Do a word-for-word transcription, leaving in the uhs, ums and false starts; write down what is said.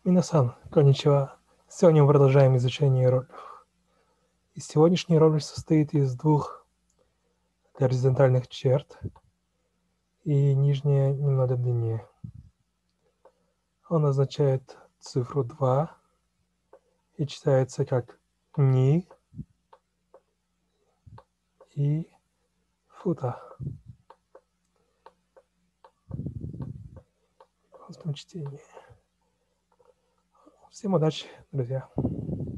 Минасан, конничева. Сегодня мы продолжаем изучение иероглифов. И сегодняшний иероглиф состоит из двух горизонтальных черт, и нижняя немного длиннее. Он означает цифру два и читается как «ни» и «фута». В простом чтении. Всем удачи, друзья!